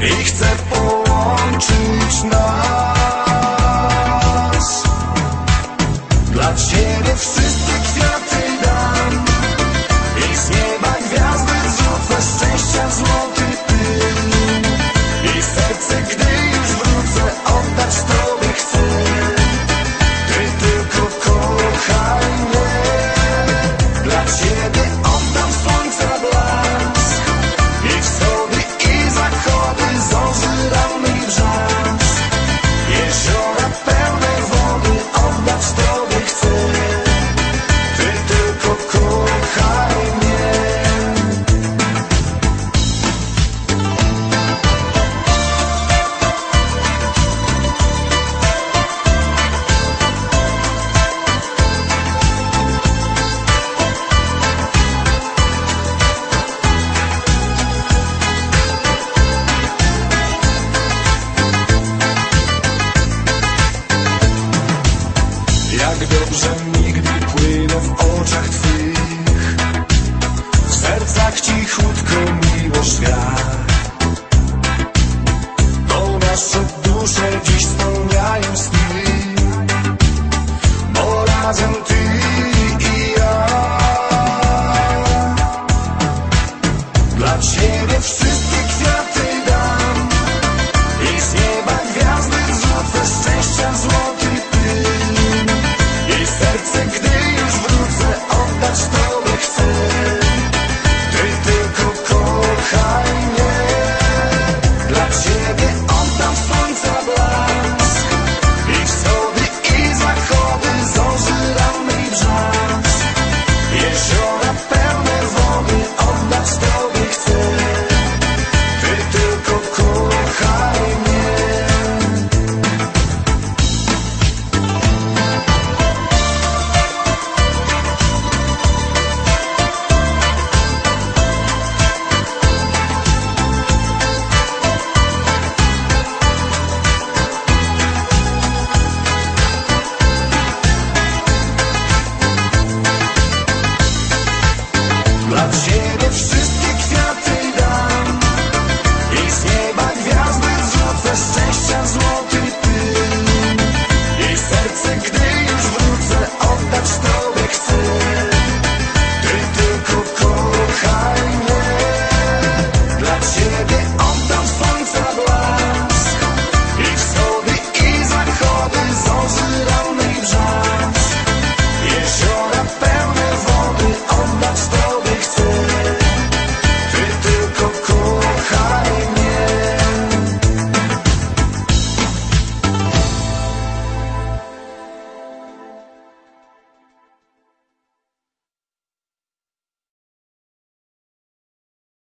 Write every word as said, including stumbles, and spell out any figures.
i chcę połączyć nas. Dla Ciebie wszystkie kwiaty dam i z nieba gwiazdy zrzucę, szczęścia złoty pył. I serce, gdy już wrócę, oddać Tobie chcę. Ty tylko kochaj mnie. Dla Ciebie oddam słońca blask i wschody i zachody, zorzy ranny i wrzask. Jeziora pełne wody, oddać Tobie chcę. Ty tylko kochaj mnie. Jak dobrze mi, gdy płynę w oczach Twych, w sercach cichutko miłość gra. To nasze dusze dziś spełniają sny, bo razem Ty i ja. Dla Ciebie wszystkie kwiaty dam i z nieba gwiazdy zrzucę, szczęścia złoty pył. I serce, gdy